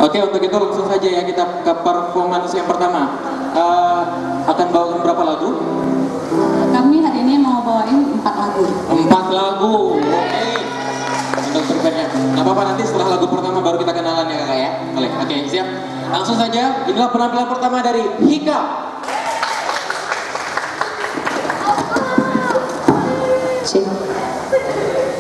Oke, untuk itu langsung saja ya kita ke performance yang pertama. Akan bawakan berapa lagu? Kami hari ini mau bawain 4 lagu. 4 lagu, oke. Untuk prepare-nya. Nggak apa-apa, nanti setelah lagu pertama baru kita kenalan ya kakak ya. Oke, siap. Langsung saja, inilah penampilan pertama dari Hiccup. Sip.